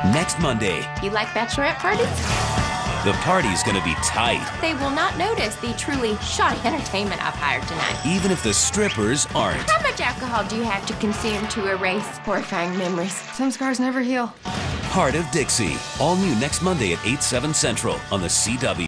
Next Monday. You like bachelorette parties? The party's gonna be tight. They will not notice the truly shoddy entertainment I've hired tonight. Even if the strippers aren't. How much alcohol do you have to consume to erase horrifying memories? Some scars never heal. Hart of Dixie. All new next Monday at 8/7 Central on the CW.